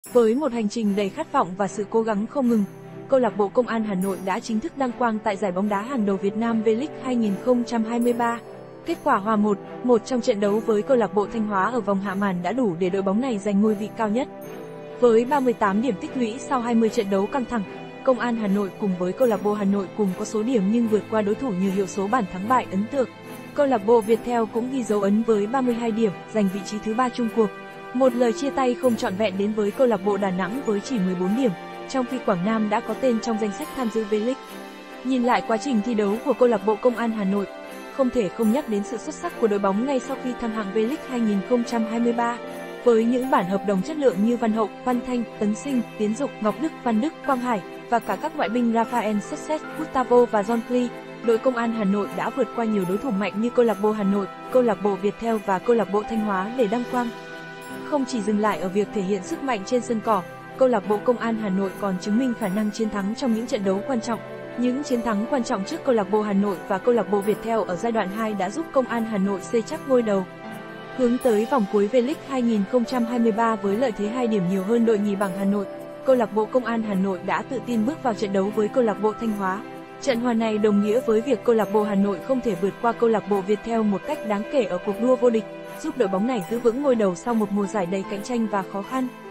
Với một hành trình đầy khát vọng và sự cố gắng không ngừng, câu lạc bộ Công an Hà Nội đã chính thức đăng quang tại giải bóng đá hàng đầu Việt Nam V-League 2023. Kết quả hòa 1-1 trong trận đấu với câu lạc bộ Thanh Hóa ở vòng hạ màn đã đủ để đội bóng này giành ngôi vị cao nhất. Với 38 điểm tích lũy sau 20 trận đấu căng thẳng, Công an Hà Nội cùng với câu lạc bộ Hà Nội cùng có số điểm nhưng vượt qua đối thủ nhờ hiệu số bàn thắng bại ấn tượng. Câu lạc bộ Viettel cũng ghi dấu ấn với 32 điểm, giành vị trí thứ 3 chung cuộc. Một lời chia tay không trọn vẹn đến với câu lạc bộ Đà Nẵng với chỉ 14 điểm, trong khi Quảng Nam đã có tên trong danh sách tham dự V-League. Nhìn lại quá trình thi đấu của câu lạc bộ Công an Hà Nội, không thể không nhắc đến sự xuất sắc của đội bóng ngay sau khi thăng hạng V-League 2023. Với những bản hợp đồng chất lượng như Văn Hậu, Văn Thanh, Tấn Sinh, Tiến Dục, Ngọc Đức, Văn Đức, Quang Hải và cả các ngoại binh Rafael Success, Gustavo và John Clee, đội Công an Hà Nội đã vượt qua nhiều đối thủ mạnh như câu lạc bộ Hà Nội, câu lạc bộ Viettel và câu lạc bộ Thanh Hóa để đăng quang. Không chỉ dừng lại ở việc thể hiện sức mạnh trên sân cỏ, câu lạc bộ Công an Hà Nội còn chứng minh khả năng chiến thắng trong những trận đấu quan trọng. Những chiến thắng quan trọng trước câu lạc bộ Hà Nội và câu lạc bộ Viettel ở giai đoạn 2 đã giúp Công an Hà Nội xây chắc ngôi đầu. Hướng tới vòng cuối V-League 2023 với lợi thế 2 điểm nhiều hơn đội nhì bảng Hà Nội, câu lạc bộ Công an Hà Nội đã tự tin bước vào trận đấu với câu lạc bộ Thanh Hóa. Trận hòa này đồng nghĩa với việc câu lạc bộ Hà Nội không thể vượt qua câu lạc bộ Viettel một cách đáng kể ở cuộc đua vô địch, giúp đội bóng này giữ vững ngôi đầu sau một mùa giải đầy cạnh tranh và khó khăn.